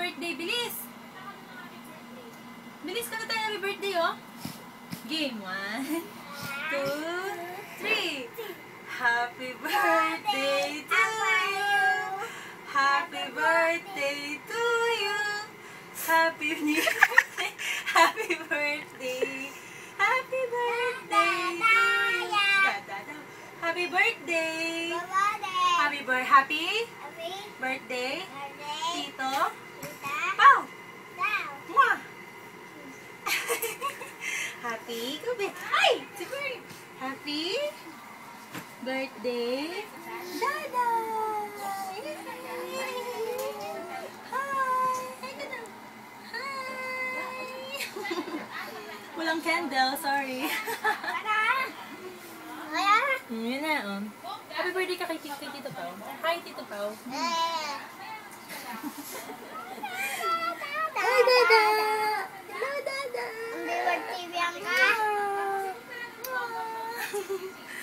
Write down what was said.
birthday. Bilis! Bilis ka na tayo happy birthday, oh. Game 1, 2, 3. Happy birthday to you. Happy birthday to you. Happy birthday. Happy birthday. Happy birthday to you. Happy birthday. Happy birthday. Tito. Pau. Mwah. Happy ay! Happy birthday, Dada! Hi! Walang candle, sorry. Yun na, oh. Happy birthday ka kay Tito Pau. Hi, Tito Pau. Hi, Dada! Hello, Dada! Hindi, TV ang ka.